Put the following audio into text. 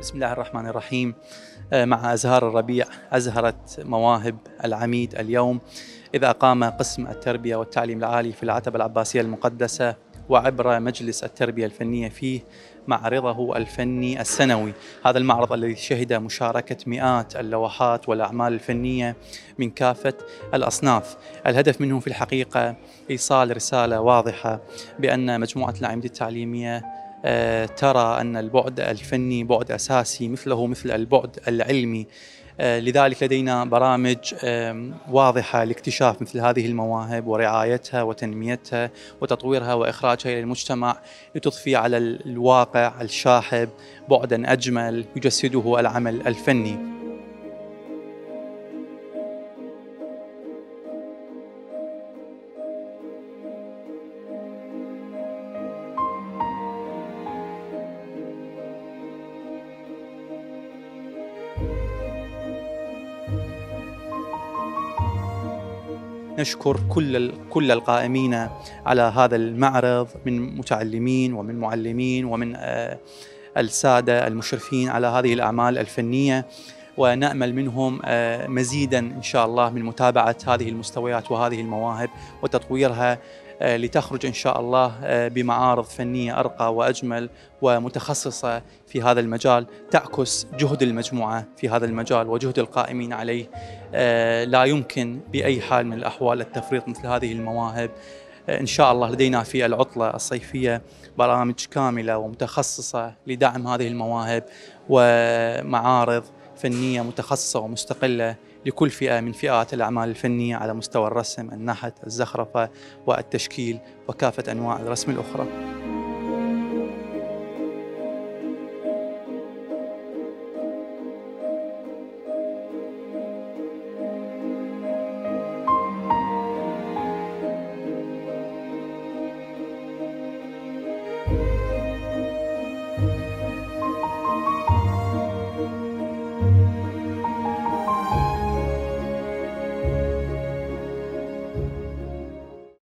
بسم الله الرحمن الرحيم. مع أزهار الربيع أزهرت مواهب العميد اليوم، إذ أقام قسم التربية والتعليم العالي في العتبة العباسية المقدسة وعبر مجلس التربية الفنية فيه معرضه الفني السنوي. هذا المعرض الذي شهد مشاركة مئات اللوحات والأعمال الفنية من كافة الأصناف. الهدف منه في الحقيقة إيصال رسالة واضحة بأن مجموعة الأعمدة التعليمية ترى أن البعد الفني بعد أساسي مثل البعد العلمي. لذلك لدينا برامج واضحة لاكتشاف مثل هذه المواهب ورعايتها وتنميتها وتطويرها وإخراجها إلى المجتمع، لتضفي على الواقع الشاحب بعداً أجمل يجسده العمل الفني. نشكر كل القائمين على هذا المعرض من متعلمين ومن معلمين ومن السادة المشرفين على هذه الأعمال الفنية، ونأمل منهم مزيداً إن شاء الله من متابعة هذه المستويات وهذه المواهب وتطويرها، لتخرج إن شاء الله بمعارض فنية أرقى وأجمل ومتخصصة في هذا المجال، تعكس جهد المجموعة في هذا المجال وجهد القائمين عليه. لا يمكن بأي حال من الأحوال التفريط مثل هذه المواهب. إن شاء الله لدينا في العطلة الصيفية برامج كاملة ومتخصصة لدعم هذه المواهب، ومعارض فنية متخصصة ومستقلة لكل فئة من فئات الأعمال الفنية على مستوى الرسم، النحت، الزخرفة والتشكيل وكافة أنواع الرسم الأخرى.